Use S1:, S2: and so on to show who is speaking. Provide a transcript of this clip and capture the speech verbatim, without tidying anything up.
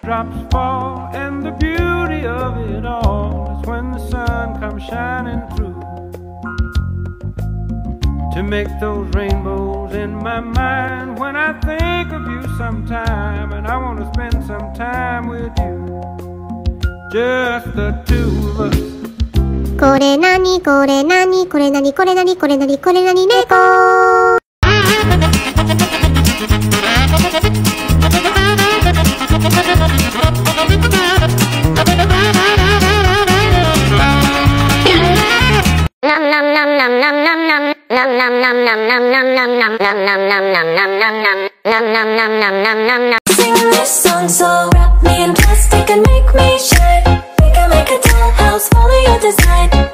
S1: Drops fall, and the beauty of it all is when the sun comes shining through to make those rainbows in my mind. When I think of you sometime, and I want to spend some time with you, just the two of us. これなにこれなにこれなにこれなにこれなにこれなに猫。
S2: Sing this song, so wrap me in plastic and make me shine. We can make a dollhouse, follow your design.